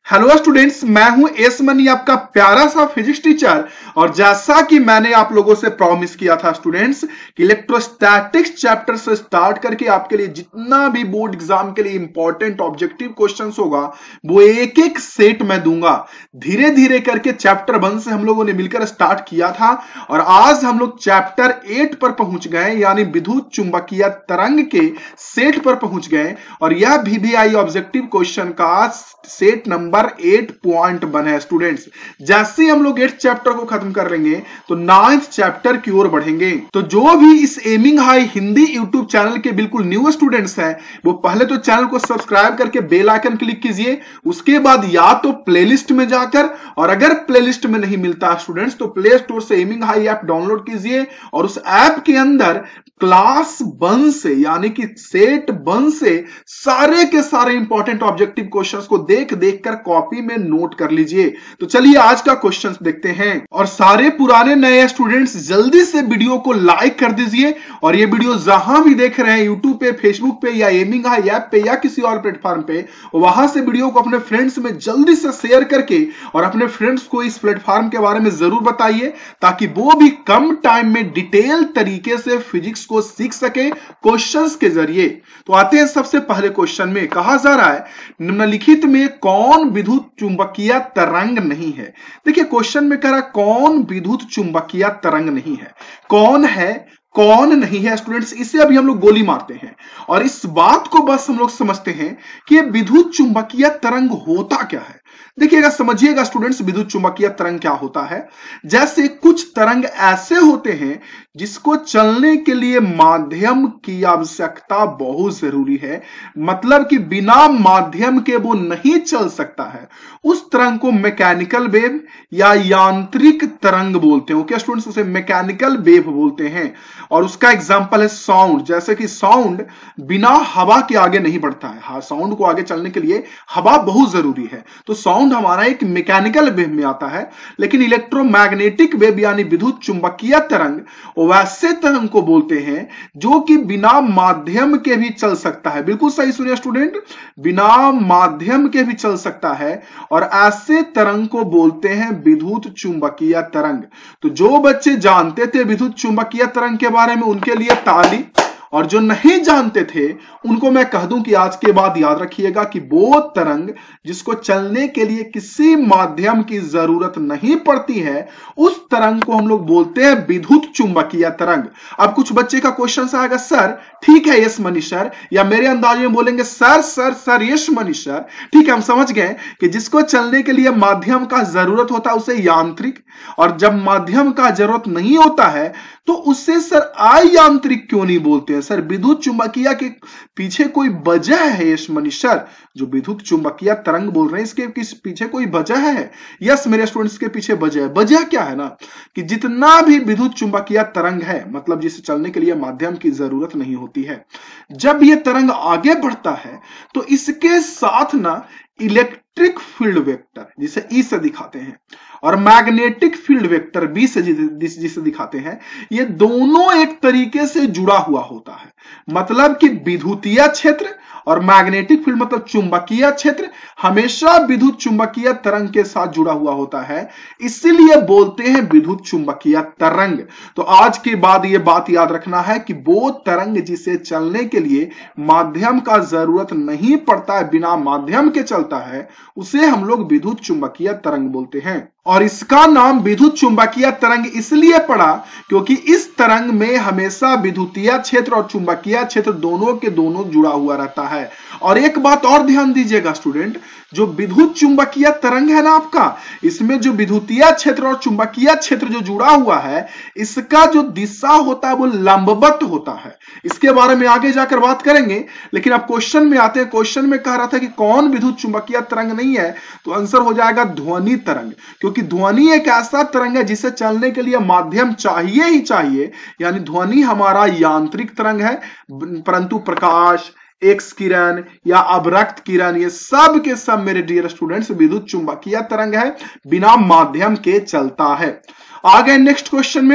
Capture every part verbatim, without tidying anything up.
Hello students, मैं हूं S money, आपका प्यारा सा फिजिक्स टीचर। और जैसा कि मैंने आप लोगों से प्रॉमिस किया था स्टूडेंट्स कि इलेक्ट्रोस्टैटिक्स चैप्टर से स्टार्ट करके आपके लिए जितना भी बोर्ड एग्जाम के लिए इंपॉर्टेंट ऑब्जेक्टिव क्वेश्चंस होगा वो एक एक सेट में दूंगा। धीरे धीरे करके चैप्टर वन से हम लोगों ने मिलकर स्टार्ट किया था और आज हम लोग चैप्टर एट पर पहुंच गए, यानी विद्युत चुंबकीय तरंग के सेट पर पहुंच गए। और यह वीवीआई ऑब्जेक्टिव क्वेश्चन का set number eight point one है स्टूडेंट्स। जैसे ही हम लोग एट चैप्टर को खत्म कर लेंगे तो नाइन्थ चैप्टर की ओर बढ़ेंगे। तो जो भी इस aiming high Hindi YouTube channel के बिल्कुल न्यू स्टूडेंट्स हैं वो पहले तो चैनल को सब्सक्राइब करके बेल आइकन क्लिक कीजिए। उसके बाद या तो प्लेलिस्ट में जाकर, और अगर प्लेलिस्ट में नहीं मिलता स्टूडेंट्स तो प्ले स्टोर से एमिंग हाई ऐप डाउनलोड कीजिए और उस ऐप के अंदर क्लास वन से यानी कि सेट वन से सारे के सारे इंपॉर्टेंट ऑब्जेक्टिव क्वेश्चंस को देख देख कर कॉपी में नोट कर लीजिए। तो चलिए आज का क्वेश्चन देखते हैं। और सारे पुराने नए स्टूडेंट्स जल्दी से वीडियो को लाइक कर दीजिए और ये वीडियो जहां भी देख रहे हैं यूट्यूब पे, फेसबुक पे या एमिंग हाई ऐप पे या किसी और प्लेटफॉर्म पे, वहां से वीडियो को अपने फ्रेंड्स में जल्दी से शेयर करके और अपने फ्रेंड्स को इस प्लेटफॉर्म के बारे में जरूर बताइए ताकि वो भी कम टाइम में डिटेल तरीके से फिजिक्स को सीख सके क्वेश्चंस के जरिए। तो आते हैं सबसे पहले क्वेश्चन में। कहा जा रहा है निम्नलिखित में कौन विद्युत चुंबकीय तरंग नहीं है। देखिए क्वेश्चन में कह रहा कौन विद्युत चुंबकीय तरंग नहीं है। कौन है कौन नहीं है स्टूडेंट्स, इसे अभी हम लोग गोली मारते हैं और इस बात को बस हम लोग समझते हैं कि विद्युत चुंबकीय तरंग होता क्या है। देखिएगा, समझिएगा स्टूडेंट्स, विद्युत चुंबकीय तरंग क्या होता है। जैसे कुछ तरंग ऐसे होते हैं जिसको चलने के लिए माध्यम की आवश्यकता बहुत जरूरी है, मतलब कि बिना माध्यम के वो नहीं चल सकता है। उस तरंग को मैकेनिकल वेव या यांत्रिक तरंग बोलते हैं। ओके स्टूडेंट्स, उसे मैकेनिकल वेव बोलते हैं। और उसका एग्जांपल है साउंड। जैसे कि साउंड बिना हवा के आगे नहीं बढ़ता है। हाँ, साउंड को आगे चलने के लिए हवा बहुत जरूरी है, तो साउंड हमारा एक मैकेनिकल वेव में आता है। लेकिन इलेक्ट्रोमैग्नेटिक वेव यानी विद्युत चुंबकीय तरंग वैसे तरंग को बोलते हैं जो कि बिना माध्यम के भी चल सकता है। बिल्कुल सही सुनिए स्टूडेंट, बिना माध्यम के भी चल सकता है और ऐसे तरंग को बोलते हैं विद्युत चुंबकीय तरंग। तो जो बच्चे जानते थे विद्युत चुंबकीय तरंग के बारे में उनके लिए ताली, और जो नहीं जानते थे उनको मैं कह दूं कि आज के बाद याद रखिएगा कि वो तरंग जिसको चलने के लिए किसी माध्यम की जरूरत नहीं पड़ती है उस तरंग को हम लोग बोलते हैं विद्युत चुंबकीय तरंग। अब कुछ बच्चे का क्वेश्चन आएगा, सर ठीक है यस मनीष सर, या मेरे अंदाज में बोलेंगे sir sir sir yes Manish sir. ठीक है, हम समझ गए कि जिसको चलने के लिए माध्यम का जरूरत होता है उसे यांत्रिक, और जब माध्यम का जरूरत नहीं होता है तो उससे सर अयांत्रिक क्यों नहीं बोलते हैं। सर विद्युत चुंबकीय के पीछे कोई वजह है यस मनीष सर, जो विद्युत चुंबकीय तरंग बोल रहे हैं इसके किस पीछे कोई वजह है। यस मेरे स्टूडेंट्स, के पीछे वजह है। वजह क्या है ना कि जितना भी विद्युत चुंबकीय तरंग है, मतलब जिसे चलने के लिए माध्यम की जरूरत नहीं होती है, जब यह तरंग आगे बढ़ता है तो इसके साथ ना इलेक्ट्रिक फील्ड वेक्टर जिसे ई से दिखाते हैं और मैग्नेटिक फील्ड वेक्टर बी से जिसे दिखाते हैं, ये दोनों एक तरीके से जुड़ा हुआ होता है। मतलब कि विद्युतीय क्षेत्र और मैग्नेटिक फील्ड मतलब चुंबकीय क्षेत्र हमेशा विद्युत चुंबकीय तरंग के साथ जुड़ा हुआ होता है, इसीलिए बोलते हैं विद्युत चुंबकीय तरंग। तो आज के बाद यह बात याद रखना है कि वो तरंग जिसे चलने के लिए माध्यम का जरूरत नहीं पड़ता है, बिना माध्यम के चलता है, उसे हम लोग विद्युत चुंबकीय तरंग बोलते हैं। और इसका नाम विद्युत चुंबकीय तरंग इसलिए पड़ा क्योंकि इस तरंग में हमेशा विद्युतीय क्षेत्र और चुंबकीय क्षेत्र दोनों के दोनों जुड़ा हुआ रहता है। और एक बात और ध्यान दीजिएगा स्टूडेंट, जो विद्युत चुंबकीय तरंग है ना आपका, इसमें जो विद्युतीय क्षेत्र और चुंबकीय क्षेत्र जो जुड़ा हुआ है, इसका जो दिशा होता है वो लंबवत होता है। इसके बारे में आगे जाकर बात करेंगे, लेकिन अब क्वेश्चन में आते हैं। क्वेश्चन में कह रहा था कि कौन विद्युत चुंबकीय तरंग नहीं है, तो आंसर हो जाएगा ध्वनि तरंग। क्योंकि ध्वनि एक ऐसा तरंग है जिसे चलने के लिए माध्यम चाहिए ही चाहिए, यानी ध्वनि हमारा यांत्रिक तरंग है, परंतु प्रकाश, एक्स किरण या अवरक्त किरण, ये सब के सब मेरे डियर स्टूडेंट्स विद्युत चुंबकीय तरंग है, बिना माध्यम के चलता है। आ गए नेक्स्ट क्वेश्चन में।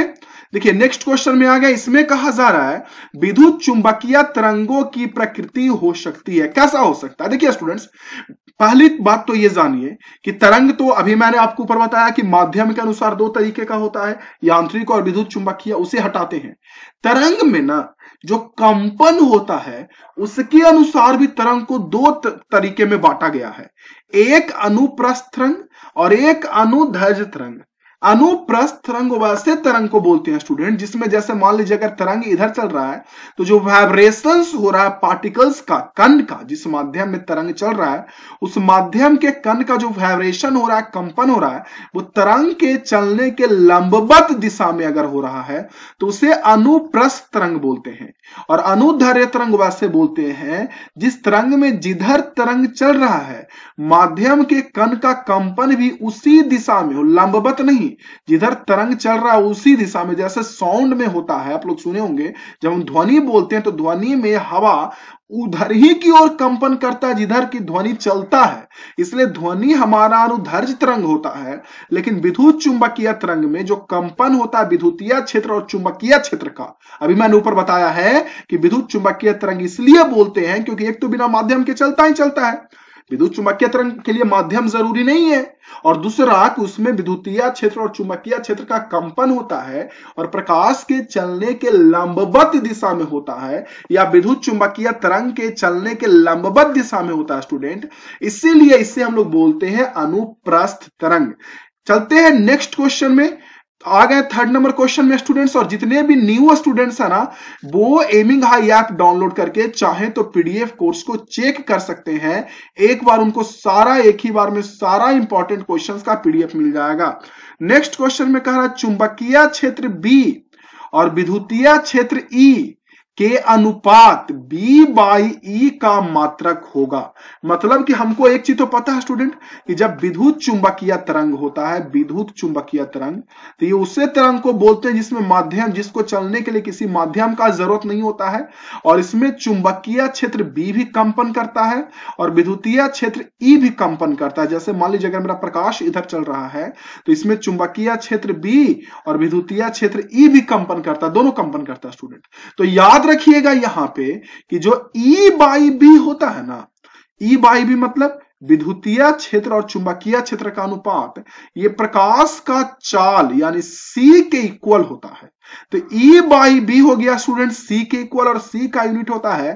देखिए नेक्स्ट क्वेश्चन में आ गया, इसमें कहा जा रहा है विद्युत चुंबकीय तरंगों की प्रकृति हो सकती है, कैसा हो सकता है। देखिए स्टूडेंट्स, पहली बात तो ये जानिए कि तरंग तो अभी मैंने आपको ऊपर बताया कि माध्यम के अनुसार दो तरीके का होता है, यांत्रिक और विद्युत चुंबकीय, उसे हटाते हैं। तरंग में ना जो कंपन होता है उसके अनुसार भी तरंग को दो तरीके में बांटा गया है, एक अनुप्रस्थ तरंग और एक अनुदैर्ध्य तरंग। अनुप्रस्थ तरंग वैसे तरंग को बोलते हैं स्टूडेंट जिसमें जैसे मान लीजिए अगर तरंग इधर चल रहा है तो जो वाइब्रेशंस हो रहा है पार्टिकल्स का, कण का, जिस माध्यम में तरंग चल रहा है उस माध्यम के कण का जो वाइब्रेशन हो रहा है, कंपन हो रहा है, वो तरंग के चलने के लंबवत दिशा में अगर हो रहा है तो उसे अनुप्रस्थ तरंग बोलते हैं। और अनुदैर्ध्य तरंग वैसे बोलते हैं जिस तरंग में जिधर तरंग चल रहा है माध्यम के कण का कंपन भी उसी दिशा में हो, लंबवत नहीं, जिधर तरंग चल रहा है उसी दिशा में। जैसे साउंड में होता है, आप लोग सुने होंगे, जब हम ध्वनि बोलते हैं तो ध्वनि में हवा उधर ही की ओर कंपन करता है जिधर की ध्वनि चलता है, इसलिए ध्वनि हमारा अनुदैर्ध्य तरंग होता है। लेकिन विद्युत चुंबकीय तरंग में जो कंपन होता है विद्युतीय क्षेत्र और चुंबकीय क्षेत्र का, अभी मैंने ऊपर बताया है कि विद्युत चुंबकीय तरंग इसलिए बोलते हैं क्योंकि एक तो बिना माध्यम के चलता ही चलता है, विद्युत चुंबकीय तरंग के लिए माध्यम जरूरी नहीं है, और दूसरा कि उसमें विद्युतीय क्षेत्र और चुंबकीय क्षेत्र का कंपन होता है और प्रकाश के चलने के लंबवत दिशा में होता है, या विद्युत चुंबकीय तरंग के चलने के लंबवत दिशा में होता है स्टूडेंट, इसीलिए इसे हम लोग बोलते हैं अनुप्रस्थ तरंग। चलते हैं नेक्स्ट क्वेश्चन में, आ गए थर्ड नंबर क्वेश्चन में स्टूडेंट्स। और जितने भी न्यू स्टूडेंट्स है ना वो एमिंग हाई ऐप डाउनलोड करके चाहे तो पीडीएफ कोर्स को चेक कर सकते हैं, एक बार उनको सारा एक ही बार में सारा इंपॉर्टेंट क्वेश्चंस का पीडीएफ मिल जाएगा। नेक्स्ट क्वेश्चन में कह रहा है चुंबकीय क्षेत्र बी और विद्युतीय क्षेत्र ई के अनुपात B बाई E का मात्रक होगा। मतलब कि हमको एक चीज तो पता है स्टूडेंट कि जब विद्युत चुंबकीय तरंग होता है, विद्युत चुंबकीय तरंग, तो ये उसे तरंग को बोलते हैं जिसमें माध्यम, जिसको चलने के लिए किसी माध्यम का जरूरत नहीं होता है, और इसमें चुंबकीय क्षेत्र B भी कंपन करता है और विद्युतीय क्षेत्र E भी कंपन करता है। जैसे मान लीजिए अगर मेरा प्रकाश इधर चल रहा है तो इसमें चुंबकीय क्षेत्र B और विद्युतीय क्षेत्र E भी कंपन करता है, दोनों कंपन करता है स्टूडेंट। तो याद रखिएगा यहां पे कि जो E बाई B होता है ना, E बाई B मतलब विद्युतीय क्षेत्र और चुंबकीय क्षेत्र का अनुपात, ये प्रकाश का चाल यानी C के इक्वल होता है। तो E बाई B हो गया स्टूडेंट C के इक्वल, और C का यूनिट होता है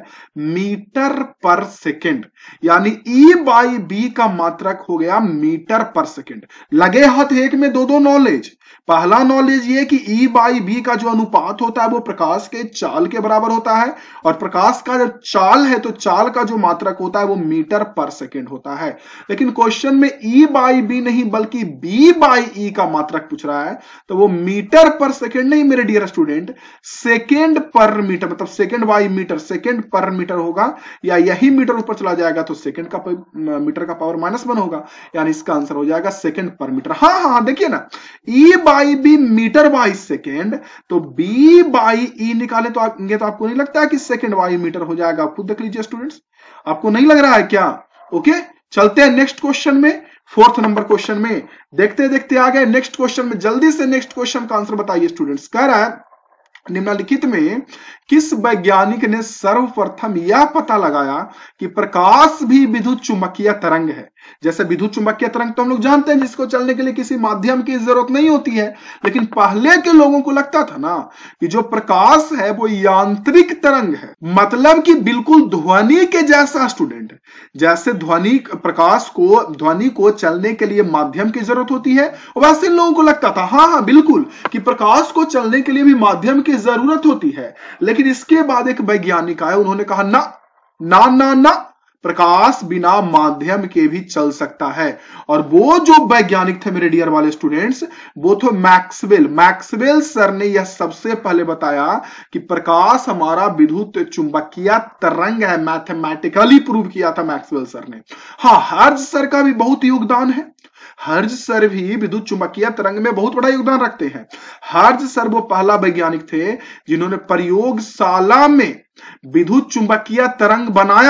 मीटर पर सेकेंड, यानी E बाई B का मात्रक हो गया मीटर पर सेकेंड। लगे हाथ एक में दो दो नॉलेज। पहला नॉलेज ये कि E बाई B का जो अनुपात होता है वो प्रकाश के चाल के बराबर होता है, और प्रकाश का जब चाल है तो चाल का जो मात्रक होता है वो मीटर पर सेकेंड होता है। लेकिन क्वेश्चन में E बाई B नहीं बल्कि B बाई E का मात्रक पूछ रहा है, तो वो मीटर पर सेकेंड नहीं मेरे dear student, second per metre, मतलब second by metre, second per metre होगा, या यही मीटर ऊपर चला जाएगा तो सेकेंड का मीटर का पावर माइनस वन होगा, यानी इसका आंसर हो जाएगा सेकेंड पर मीटर। हाँ हाँ देखिए ना, E by B metre by second, तो B बाई E निकाले तो आगे तो आपको नहीं लगता है कि सेकेंड बाई मीटर हो जाएगा? खुद देख लीजिए स्टूडेंट्स, आपको नहीं लग रहा है क्या? ओके, चलते हैं नेक्स्ट क्वेश्चन में, फोर्थ नंबर क्वेश्चन में। देखते देखते आ गए नेक्स्ट क्वेश्चन में, जल्दी से नेक्स्ट क्वेश्चन का आंसर बताइए स्टूडेंट्स। कह रहा है निम्नलिखित में किस वैज्ञानिक ने सर्वप्रथम यह पता लगाया कि प्रकाश भी विद्युत चुंबकीय तरंग है? जैसे विद्युत चुंबकीय तरंग तो हम लोग जानते हैं जिसको चलने के लिए किसी माध्यम की जरूरत नहीं होती है, लेकिन पहले के लोगों को लगता था ना कि जो प्रकाश है वो यांत्रिक तरंग है, मतलब कि बिल्कुल ध्वनि के जैसा स्टूडेंट। जैसे ध्वनि प्रकाश को ध्वनि को चलने के लिए माध्यम की जरूरत होती है, वैसे लोगों को लगता था हाँ हाँ बिल्कुल कि प्रकाश को चलने के लिए भी माध्यम की जरूरत होती है। लेकिन इसके बाद एक वैज्ञानिक आए, उन्होंने कहा ना ना ना ना प्रकाश बिना माध्यम के भी चल सकता है। और वो जो वैज्ञानिक थे मेरे डियर वाले स्टूडेंट्स, वो थे मैक्सवेल। मैक्सवेल सर ने यह सबसे पहले बताया कि प्रकाश हमारा विद्युत चुंबकीय तरंग है, मैथमेटिकली प्रूव किया था मैक्सवेल सर ने। हाँ, हर्ज सर का भी बहुत योगदान है, हर्ज सर भी विद्युत चुंबकीय तरंग में बहुत बड़ा योगदान रखते हैं। हर्ज सर वो पहला वैज्ञानिक थे जिन्होंने प्रयोगशाला में विद्युत चुंबकीय तरंग बनाया,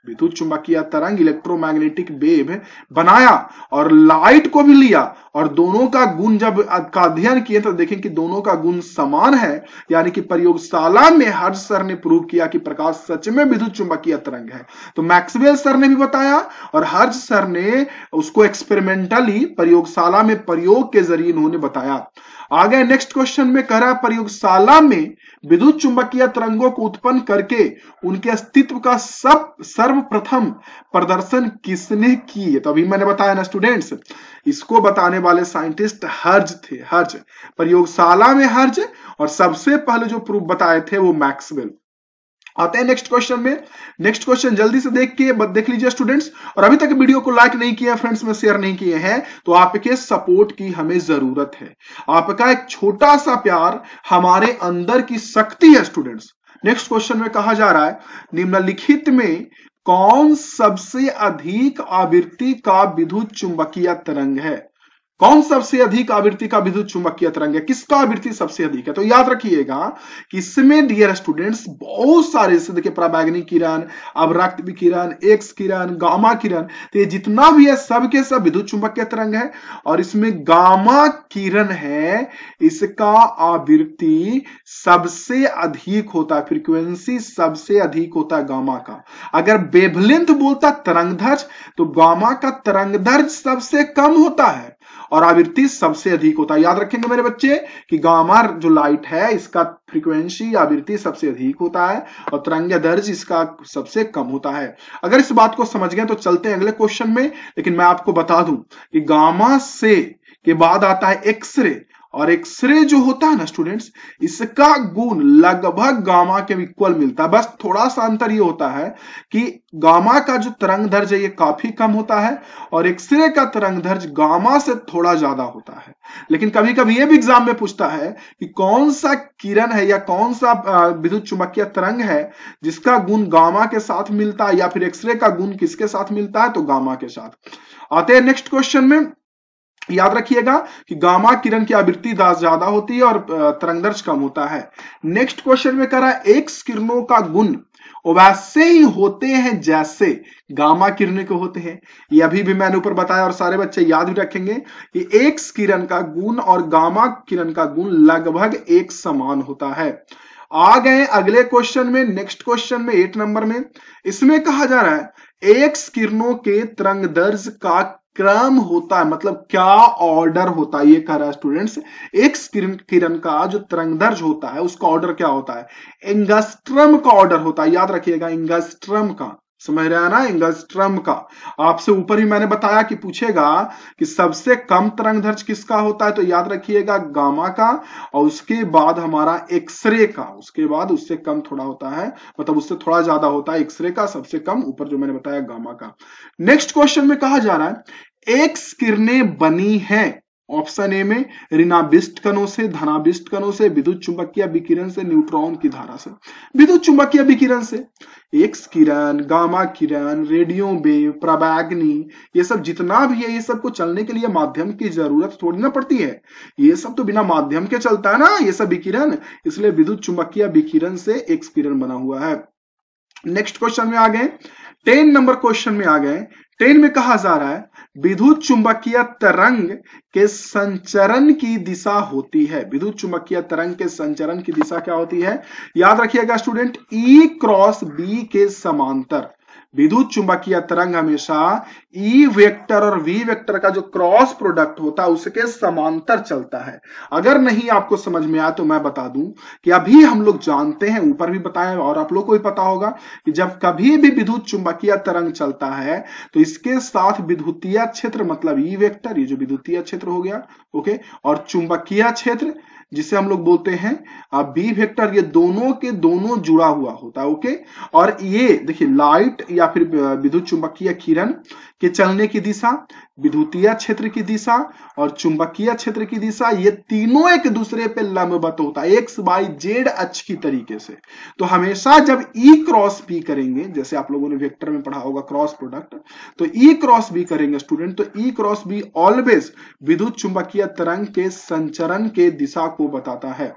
विद्युत चुंबकीय तरंग इलेक्ट्रोमैग्नेटिक वेव बनाया और लाइट को भी लिया और दोनों का गुण जब का अध्ययन किए तो देखें कि दोनों का गुण समान है, यानी कि प्रयोगशाला में हर्ट्ज सर ने प्रूव किया कि प्रकाश सच में विद्युत चुंबकीय तरंग है। तो मैक्सवेल सर ने भी बताया और हर्ट्ज सर ने उसको एक्सपेरिमेंटली प्रयोगशाला में प्रयोग के जरिए इन्होंने बताया। आगे नेक्स्ट क्वेश्चन में कह रहा है प्रयोगशाला में विद्युत चुंबकीय तरंगों को उत्पन्न करके उनके अस्तित्व का सब सर्वप्रथम प्रदर्शन किसने किए। तो अभी मैंने बताया ना स्टूडेंट्स, इसको बताने वाले साइंटिस्ट हर्ट्ज थे। हर्ट्ज प्रयोगशाला में हर्ट्ज और सबसे पहले जो प्रूफ बताए थे वो मैक्सवेल। आते हैं नेक्स्ट क्वेश्चन में। नेक्स्ट क्वेश्चन जल्दी से देख के देख लीजिए स्टूडेंट्स, और अभी तक वीडियो को लाइक नहीं किया फ्रेंड्स में शेयर नहीं किए हैं तो आपके सपोर्ट की हमें जरूरत है। आपका एक छोटा सा प्यार हमारे अंदर की शक्ति है स्टूडेंट्स। नेक्स्ट क्वेश्चन में कहा जा रहा है निम्नलिखित में कौन सबसे अधिक आवृत्ति का विद्युत चुंबकीय तरंग है। कौन सबसे अधिक आवृत्ति का विद्युत चुंबकीय तरंग है, किसका आवृत्ति सबसे अधिक है। तो याद रखिएगा कि इसमें डियर स्टूडेंट्स बहुत सारे जैसे देखिए पराबैंगनी किरण, अवरक्त विकिरण, एक्स किरण, गामा किरण, तो ये जितना भी है सबके सब विद्युत चुंबकीय तरंग है। और इसमें गामा किरण है, इसका आवृत्ति सबसे अधिक होता है, फ्रीक्वेंसी सबसे अधिक होता है गामा का। अगर वेवलेंथ बोलता तरंगदैर्घ्य तो गामा का तरंगदैर्घ्य सबसे कम होता है और आवृत्ति सबसे अधिक होता है। याद रखेंगे मेरे बच्चे कि गामा जो लाइट है इसका फ्रीक्वेंसी आवृत्ति सबसे अधिक होता है और तरंगदैर्घ्य इसका सबसे कम होता है। अगर इस बात को समझ गए तो चलते हैं अगले क्वेश्चन में। लेकिन मैं आपको बता दूं कि गामा से के बाद आता है एक्सरे, और एक्सरे जो होता है ना स्टूडेंट्स इसका गुण लगभग गामा के इक्वल मिलता है। बस थोड़ा सा अंतर ये होता है कि गामा का जो तरंगदैर्घ्य है ये काफी कम होता है और एक्सरे का तरंगदैर्घ्य गामा से थोड़ा ज्यादा होता है। लेकिन कभी कभी ये भी एग्जाम में पूछता है कि कौन सा किरण है या कौन सा विद्युत चुंबकीय तरंग है जिसका गुण गामा के साथ मिलता है या फिर एक्सरे का गुण किसके साथ मिलता है, तो गामा के साथ। आते हैं नेक्स्ट क्वेश्चन में। याद रखिएगा कि गामा किरण की आवृत्ति ज्यादा होती है और तरंगदैर्घ्य कम होता है। नेक्स्ट क्वेश्चन में कह रहा है एक्स किरणों का गुण वैसे ही होते हैं जैसे गामा किरणों के होते हैं। ये अभी भी मैंने ऊपर बताया और सारे बच्चे याद भी रखेंगे कि एक्स किरण का गुण और गामा किरण का गुण लगभग एक समान होता है। आ गए अगले क्वेश्चन में। नेक्स्ट क्वेश्चन में एट नंबर में इसमें कहा जा रहा है एक्स किरणों के तरंगदैर्घ्य का क्रम होता है, मतलब क्या ऑर्डर होता है। ये कह रहा है स्टूडेंट्स एक्स किरण किरण का जो तरंगदैर्घ्य होता है उसका ऑर्डर क्या होता है, एंगस्ट्रम का ऑर्डर होता है। याद रखिएगा एंगस्ट्रम का, समझ रहे हैं ना, एंगस्ट्रम का। आपसे ऊपर ही मैंने बताया कि पूछेगा कि सबसे कम तरंगदैर्घ्य किसका होता है, तो याद रखिएगा गामा का, और उसके बाद हमारा एक्सरे का, उसके बाद उससे कम थोड़ा होता है, मतलब उससे थोड़ा ज्यादा होता है एक्सरे का, सबसे कम ऊपर जो मैंने बताया गामा का। नेक्स्ट क्वेश्चन में कहा जा रहा है एक्स किरणें बनी हैं ऑप्शन ए में ऋणाभिष्ट कणों से, धनाभिष्ट कणों से, विद्युत चुंबकीय विकिरण से, न्यूट्रॉन की धारा से। विद्युत चुंबकीय विकिरण से एक्स किरण, गामा किरण, रेडियो वेव, पराबैंगनी, ये सब जितना भी है ये सब को चलने के लिए माध्यम की जरूरत थोड़ी ना पड़ती है। ये सब तो बिना माध्यम के चलता है ना ये सब विकिरण, इसलिए विद्युत चुंबकीय विकिरण से एक्स किरण बना हुआ है। नेक्स्ट क्वेश्चन में आ गए, टेन नंबर क्वेश्चन में आ गए। टेन में कहा जा रहा है विद्युत चुंबकीय तरंग के संचरण की दिशा होती है। विद्युत चुंबकीय तरंग के संचरण की दिशा क्या होती है, याद रखिएगा स्टूडेंट ई क्रॉस बी के समांतर। विद्युत चुंबकीय तरंग हमेशा ई वेक्टर और वी वेक्टर का जो क्रॉस प्रोडक्ट होता है उसके समांतर चलता है। अगर नहीं आपको समझ में आया तो मैं बता दूं कि अभी हम लोग जानते हैं, ऊपर भी बताया और आप लोग को भी पता होगा कि जब कभी भी विद्युत चुंबकीय तरंग चलता है तो इसके साथ विद्युतीय क्षेत्र मतलब ई वेक्टर, ये जो विद्युतीय क्षेत्र हो गया ओके, और चुंबकीय क्षेत्र जिसे हम लोग बोलते हैं बी वेक्टर, ये दोनों के दोनों जुड़ा हुआ होता है ओके। और ये देखिए लाइट या फिर विद्युत चुंबकीय किरण के चलने की दिशा, विद्युतीय क्षेत्र की दिशा और चुंबकीय क्षेत्र की दिशा, ये तीनों एक दूसरे पे लंबवत होता है एक्स वाई जेड अक्ष की तरीके से। तो हमेशा जब ई क्रॉस बी करेंगे, जैसे आप लोगों ने वेक्टर में पढ़ा होगा क्रॉस प्रोडक्ट, तो ई क्रॉस बी करेंगे स्टूडेंट, तो ई क्रॉस बी ऑलवेज विद्युत चुंबकीय तरंग के संचरण के दिशा को बताता है।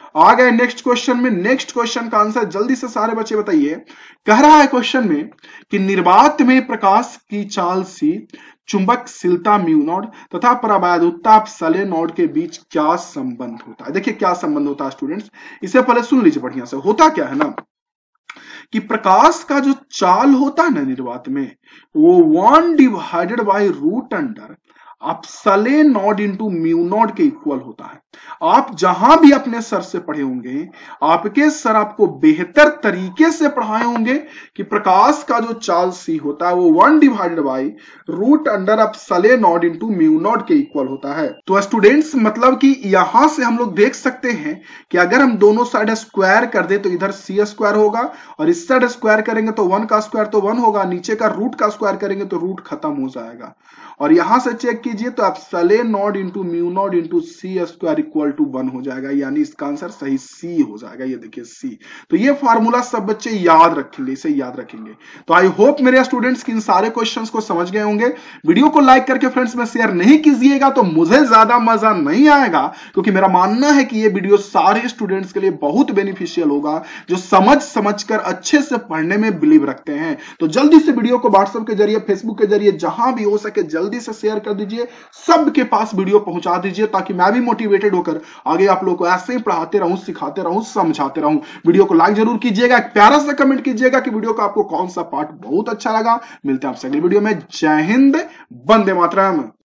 आ गए नेक्स्ट क्वेश्चन में। नेक्स्ट क्वेश्चन का आंसर जल्दी से सारे बच्चे बताइए। कह रहा है क्वेश्चन में कि निर्वात में प्रकाश की चाल सी, चुंबकशीलता म्यू नॉट तथा परावैद्युतता सोलेनॉइड के बीच क्या संबंध होता है। देखिए क्या संबंध होता है स्टूडेंट्स, इसे पहले सुन लीजिए बढ़िया से। होता क्या है ना कि प्रकाश का जो चाल होता है ना निर्वात में, वो one divided by root under epsilon into mu naught के इक्वल होता है। आप जहां भी अपने सर से पढ़े होंगे, आपके सर आपको बेहतर तरीके से पढ़ाए होंगे कि प्रकाश का जो चाल सी होता है वो one divided by root under epsilon into mu naught के इक्वल होता है। तो स्टूडेंट्स मतलब कि यहां से हम लोग देख सकते हैं कि अगर हम दोनों साइड स्क्वायर कर दे तो इधर सी स्क्वायर होगा, और इस साइड स्क्वायर करेंगे तो वन का स्क्वायर तो वन होगा, नीचे का रूट का स्क्वायर करेंगे तो रूट खत्म हो जाएगा। और यहां से चेक कीजिए तो epsilon into mu naught into C square equal to one हो जाएगा, यानी इसका आंसर सही सी हो जाएगा। ये देखिए सी। तो ये फार्मूला सब बच्चे याद रखेंगे, इसे याद रखेंगे। तो आई होप मेरे स्टूडेंट्स की इन सारे क्वेश्चंस को समझ गए होंगे। वीडियो को लाइक करके फ्रेंड्स में शेयर नहीं कीजिएगा तो मुझे ज्यादा मजा नहीं आएगा, क्योंकि मेरा मानना है कि ये वीडियो सारे स्टूडेंट्स के लिए बहुत बेनिफिशियल होगा जो समझ समझकर अच्छे से पढ़ने में बिलीव रखते हैं। तो जल्दी से वीडियो को व्हाट्सएप के जरिए, फेसबुक के जरिए, जहां भी हो सके जल्दी से शेयर कर दीजिए, सबके पास वीडियो पहुंचा दीजिए, ताकि मैं भी मोटिवेटेड होकर आगे आप लोगों को ऐसे ही पढ़ाते रहूं, सिखाते रहूं, समझाते रहूं। वीडियो को लाइक जरूर कीजिएगा, एक प्यारा सा कमेंट कीजिएगा कि वीडियो का आपको कौन सा पार्ट बहुत अच्छा लगा। मिलते हैं आपसे अगली वीडियो में। जय हिंद, वंदे मातरम।